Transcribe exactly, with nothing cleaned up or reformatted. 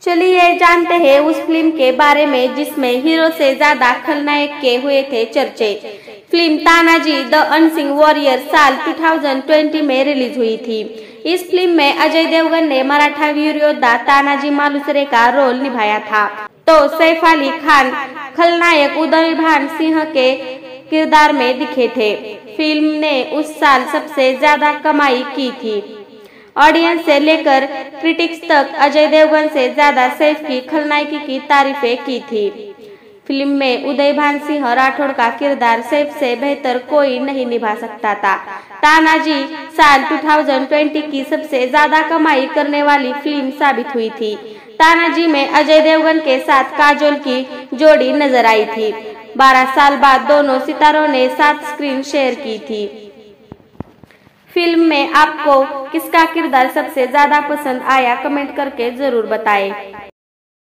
चलिए जानते हैं उस फिल्म के बारे में जिसमें हीरो से ज्यादा खलनायक के हुए थे चर्चे। Film Tanaji the unsung warrior साल दो हज़ार बीस में रिलीज हुई थी। इस फिल्म में अजय देवगन ने मराठा वीर योद्धा तानाजी मालुसरे का रोल निभाया था, तो सैफ अली खान खलनायक उदय भान सिंह के किरदार में दिखे थे। फिल्म ने उस साल सबसे ज्यादा कमाई की थी। ऑडियंस से लेकर क्रिटिक्स तक अजय देवगन से ज्यादा सैफ की खलनायकी की तारीफें की थी। फिल्म में उदय भान सिंह राठौड़ का किरदार सैफ से बेहतर कोई नहीं निभा सकता था। तानाजी साल दो हज़ार बीस की सबसे ज्यादा कमाई करने वाली फिल्म साबित हुई थी। तानाजी में अजय देवगन के साथ काजोल की जोड़ी नजर आई थी। बारह साल बाद दोनों सितारों ने साथ स्क्रीन शेयर की थी। फिल्म में आपको किसका किरदार सबसे ज्यादा पसंद आया, कमेंट करके जरूर बताएं।